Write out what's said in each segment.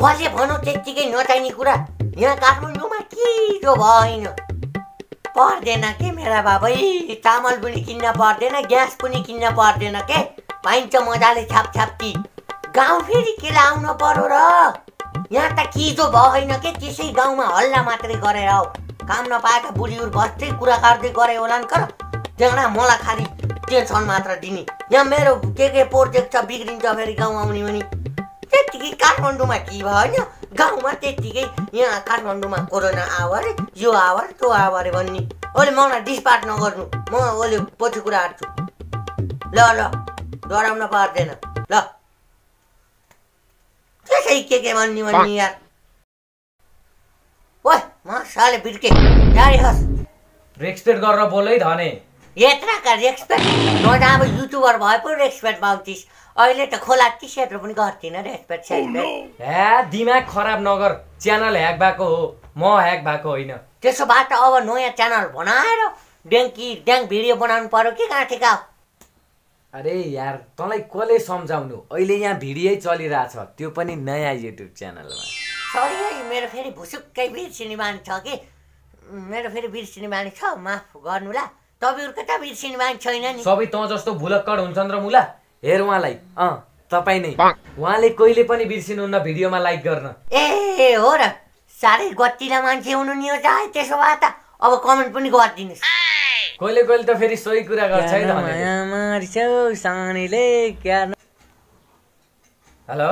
कसले भनौँ त्यत्तिकै नचाहिने कुरा यहाँ काठमाडौँमा के जो भएन पर्दैन के मेरा बाबै चामल पनि किन्न पर्दैन ग्यास पनि किन्न पर्दैन के पाइन्छ मजाले छापछाप्ती गाउँ फेरि के आउन पर्यो र यहाँ त किजो भएन के त्यसै गाउँमा हल्ला मात्रै गरेर आऊ काम नपाएका बुढीहरू बस्दै कुरा गर्दै गरे होलान् कर त्यहाँ मलाई खालि टेन्सन मात्र दिने यहाँ मेरो के प्रोजेक्ट छ बिग्रिन्छ फेरि गाउँ आउने भने त्यत्तिकै काठमाडौँमा के भयो गाउँमा त्यत्तिकै यहाँ काठमाडौँमा कोरोना आयो अरे यो आयो अरे त्यो आयो अरे भन्ने ओले मलाई डिस्पार्ट नगर्नु म ओले पछि कुरा हार्छु ल डराउन पर्दैन ल त्यसै के भन्ने भन्ने यार ओइ म साले बिर्के जारी हस् रेस्पेक्ट गरेर बोलै धने यत्रका रेस्पेक्ट न अब युट्युबर भए पो रेस्पेक्ट पाउँथिस् अहिले त खोला टिसर्ट पनि गर्थिन रेस्पेक्ट सेस्पेक्ट हे दिमाग खराब नगर च्यानल ह्याक भएको हो म ह्याक भएको होइन त्यसो भए त अब नयाँ च्यानल बनाएर ड्याङ भिडियो बनाउनु पर्यो के काटेका अरे यार तँलाई कसले सम्झाउनु अहिले यहाँ भिडियो चलिरहेछ त्यो पनि नयाँ युट्युब च्यानलमा सरी है मेरो फेरि भुसुक्कै बिर्सिने बानी छ कि मेरो फेरि बिर्सिने बानी छ माफ गर्नुला तपाईँहरूको त बिर्सिने बानी छैन नि सबै तँ जस्तो भुलक्कड हुन्छन् र मुला हेर उहाँलाई तपाईँ नै उहाँले कहिले पनि बिर्सिनुहुन्न भिडियोमा लाइक गर्न ए हो र साह्रै गतिला मान्छे हुनु नि हो चाहे त्यसो भए त अब कमेन्ट पनि गरिदिनुहोस् कहिले कहिले त फेरि सोही कुरा गर्छ है हेलो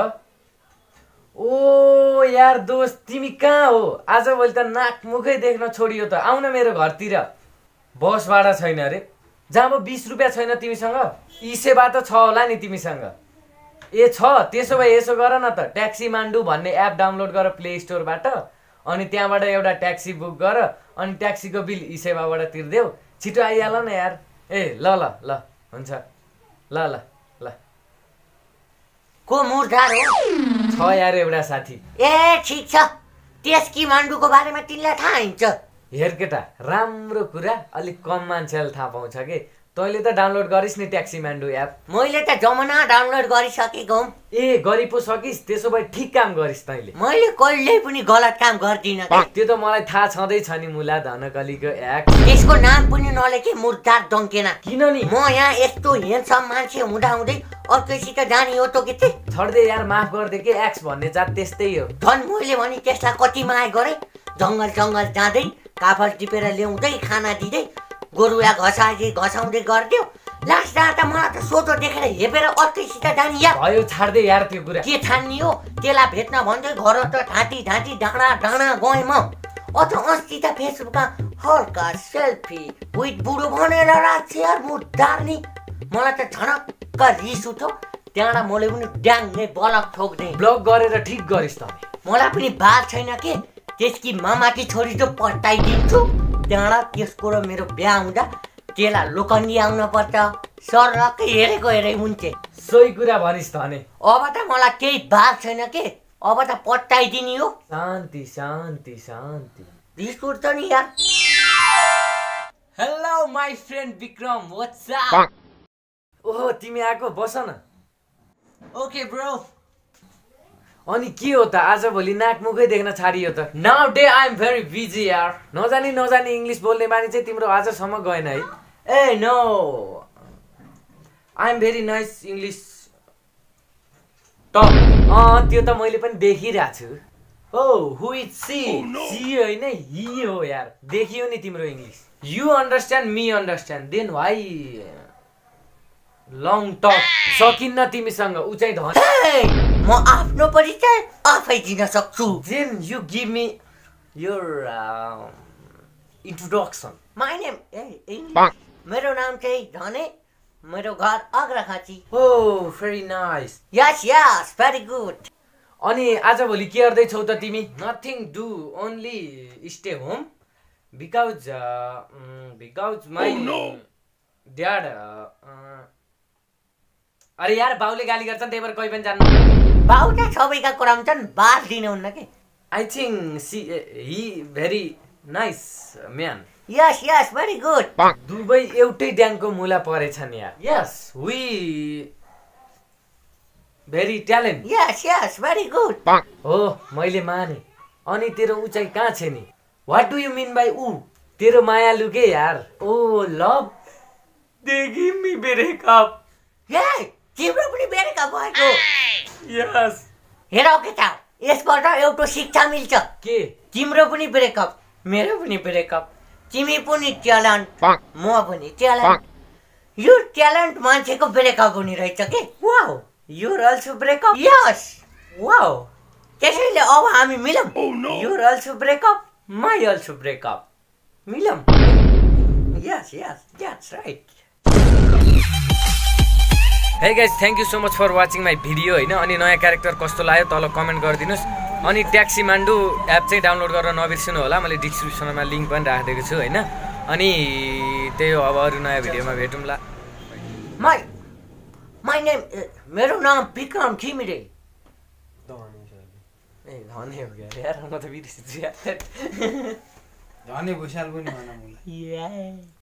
ओ यार दोस्त तिमी कहाँ हो आजभोलि त नाक मुखै देख्न छोडियो त आउन मेरो घरतिर बस भाडा छैन अरे जहाँ 20 रुपियाँ छैन तिमीसँग ई सेवा त छ होला नि तिमीसँग ए छ त्यसो भए यसो गर न त ट्याक्सी मान्डु भन्ने एप डाउनलोड गर प्ले स्टोरबाट अनि त्यहाँबाट एउटा ट्याक्सी बुक गर अनि ट्याक्सीको बिल ई सेवाबाट तिर्देऊ छिटो आइहाल न यार ए ल ल ल हुन्छ ल ल ल को मुर्दार हो छ यार एउटा साथी ए ठिक छ त्यसकी मान्डुको बारेमा तिमीलाई थाहा हुन्छ हेर केटा राम्रो कुरा अलिक कम मान्छेले थाहा पाउँछ कि तैँले त डाउनलोड गरिस् नि ट्याक्सी मान्डु एप मैले त जमाना डाउनलोड गरिसकेको हुँ ए गरि पो सकिस् त्यसो भए ठिक काम गरिस् तैँले मैले कहिल्यै पनि गलत काम गर्दिनँ त्यो त मलाई थाहा छँदैछ नि मुला धनकलीको एक्ट त्यसको नाम पनि नलेखे मुर्दार डङ्केना किन नि म यहाँ यस्तो हेन्डसम मान्छे हुँदाहुँदै अर्कैसित जाने हो त के छड्दे यार माफ गर्दे के एक्स भन्ने जात त्यस्तै हो झन् मैले भने त्यसलाई कति माया गरेँ जङ्गल जङ्गल जाँदै काफल टिपेर ल्याउँदै खाना दिँदै गोरुवा घसाउँदै गरिदियो लास्ट त मलाई त सोचो देखेर हेपेर अर्कैसित जाने या भयो छाड्दै यार त्यो कुरा के छान्ने हो त्यसलाई भेट्न भन्दै घर त ढाँटी डाँडा गएँ म अझ अस्ति त फेसबुकमा हल्का सेल्फी विथ बुढो भनेर राख्छ यार मुर्दार नि मलाई त झनक्क रिस उठ्यो त्यहाँबाट मैले पनि ड्याङ्गै ब्लक ठोक्दै ब्लक गरेर ठिक गरिस् त मलाई पनि बाल छैन के त्यसकी मामाकी छोरी त पटाइदिन्छु त्यहाँबाट त्यसको र मेरो बिहा हुँदा त्यसलाई लोकन्डी आउन पर्छ सरकै हेरेको हेरे हुन्थे सही कुरा भनिस् त अनि अब त मलाई केही बाल छैन के अब त पटाइदिने हो शान्ति शान्ति शान्ति रिस उठ्छ नि यार hello my friend Vikram what's up ओहो तिमी आएको बस न ओके ब्रो अनि के हो त आजभोलि नाक मुखै देख्न छाडियो त now day I am very busy यार नजानी इङ्ग्लिस बोल्ने बानी चाहिँ तिम्रो आजसम्म गएन है ए no I am very nice English talk त्यो त मैले पनि देखिरहेको छु ओ हु इज सी सी होइन हि हो यार देखियो नि तिम्रो English you understand me understand then why long talk सकिन्न तिमीसँग उचाइ धन म आफ्नो परिचय आफै दिन सक्छु then you give me your introduction my name मेरो नाम चाहिँ धने मेरो घर Arghakhanchi oh very nice yes very good अनि आजभोलि के गर्दैछौ त तिमी nothing do only stay home because my dad अरे यार बाउले गाली गर्छन् त्यही भएर कहीँ पनि जान्नु बाउ त सबैका कुरा हुन्छन् बाल दिनुहुन्न कि I think he very nice man yes very good दुवै एउटै ड्याङको मुला परेछन् यार yes we very talent yes very good हो मैले माने अनि तेरो उचाइ कहाँ छ नि व्हाट डु यु मिन बाई ऊ तेरो मायालु के यार oh love they give me breakup hey तिम्रो पनि ब्रेकअप भएको यस हेर केटा यसबाट एउटा शिक्षा मिल्छ के तिम्रो पनि ब्रेकअप मेरो पनि ब्रेकअप तिमी पनि ट्यालेन्ट म पनि ट्यालेन्ट यो ट्यालेन्ट मान्छेको ब्रेकअप हुने रहेछ के wow your also breakup yes wow त्यसैले अब हामी मिलौँ your also breakup my also breakup मिलौँ yes that's right hey guys thank you so much for watching my video होइन अनि नयाँ क्यारेक्टर कस्तो लाग्यो तल कमेन्ट गरिदिनुहोस् अनि ट्याक्सी मान्डु एप चाहिँ डाउनलोड गरेर नबिर्सिनु होला मैले डिस्क्रिप्सनमा लिङ्क पनि राखिदिएको छु होइन अनि त्यही हो अब अरू नयाँ भिडियोमा भेटौँला माई नेम मेरो नाम विक्रम घिमिरे ए धनी हो क्या यार म त बिर्सिन्छु यार धनी भुइँचालो पनि भन मलाई